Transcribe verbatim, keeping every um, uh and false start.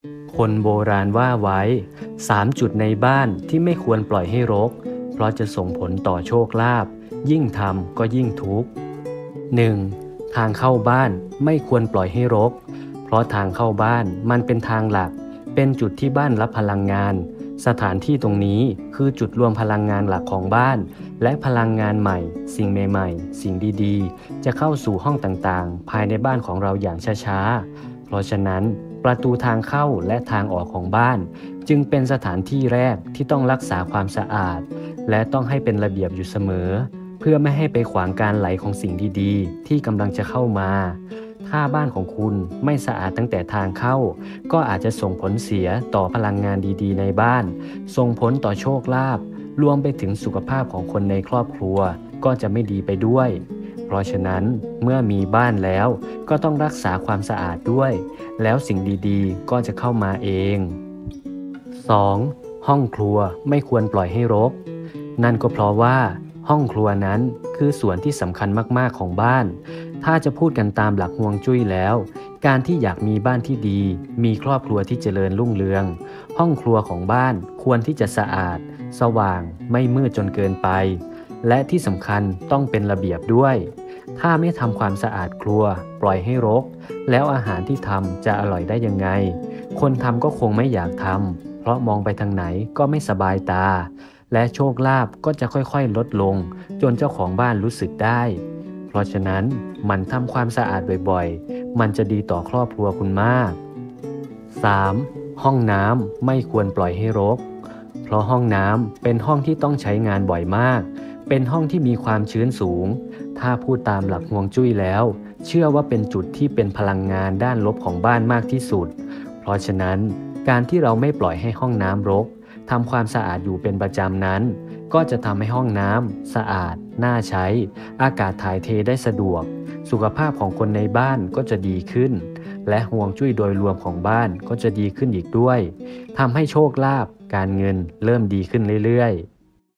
คนโบราณว่าไว้สามจุดในบ้านที่ไม่ควรปล่อยให้รกเพราะจะส่งผลต่อโชคลาภยิ่งทำก็ยิ่งทุกข์ หนึ่ง. ทางเข้าบ้านไม่ควรปล่อยให้รกเพราะทางเข้าบ้านมันเป็นทางหลักเป็นจุดที่บ้านรับพลังงานสถานที่ตรงนี้คือจุดรวมพลังงานหลักของบ้านและพลังงานใหม่สิ่งใหม่ๆสิ่งดีๆจะเข้าสู่ห้องต่างๆภายในบ้านของเราอย่างช้าๆเพราะฉะนั้นประตูทางเข้าและทางออกของบ้านจึงเป็นสถานที่แรกที่ต้องรักษาความสะอาดและต้องให้เป็นระเบียบอยู่เสมอเพื่อไม่ให้ไปขวางการไหลของสิ่งดีๆที่กำลังจะเข้ามาถ้าบ้านของคุณไม่สะอาดตั้งแต่ทางเข้าก็อาจจะส่งผลเสียต่อพลังงานดีๆในบ้านส่งผลต่อโชคลาภรวมไปถึงสุขภาพของคนในครอบครัวก็จะไม่ดีไปด้วยเพราะฉะนั้นเมื่อมีบ้านแล้วก็ต้องรักษาความสะอาดด้วยแล้วสิ่งดีๆก็จะเข้ามาเอง สอง. ห้องครัวไม่ควรปล่อยให้รกนั่นก็เพราะว่าห้องครัวนั้นคือส่วนที่สำคัญมากๆของบ้านถ้าจะพูดกันตามหลักฮวงจุ้ยแล้วการที่อยากมีบ้านที่ดีมีครอบครัวที่เจริญรุ่งเรืองห้องครัวของบ้านควรที่จะสะอาดสว่างไม่มืดจนเกินไปและที่สำคัญต้องเป็นระเบียบด้วยถ้าไม่ทำความสะอาดครัวปล่อยให้รกแล้วอาหารที่ทำจะอร่อยได้ยังไงคนทำก็คงไม่อยากทำเพราะมองไปทางไหนก็ไม่สบายตาและโชคลาภก็จะค่อยๆลดลงจนเจ้าของบ้านรู้สึกได้เพราะฉะนั้นมันทำความสะอาดบ่อยๆมันจะดีต่อครอบครัวคุณมาก สาม. ห้องน้ำไม่ควรปล่อยให้รกเพราะห้องน้ำเป็นห้องที่ต้องใช้งานบ่อยมากเป็นห้องที่มีความชื้นสูงถ้าพูดตามหลักฮวงจุ้ยแล้วเชื่อว่าเป็นจุดที่เป็นพลังงานด้านลบของบ้านมากที่สุดเพราะฉะนั้นการที่เราไม่ปล่อยให้ห้องน้ำรกทำความสะอาดอยู่เป็นประจำนั้นก็จะทำให้ห้องน้ำสะอาดน่าใช้อากาศถ่ายเทได้สะดวกสุขภาพของคนในบ้านก็จะดีขึ้นและฮวงจุ้ยโดยรวมของบ้านก็จะดีขึ้นอีกด้วยทำให้โชคลาภการเงินเริ่มดีขึ้นเรื่อยๆ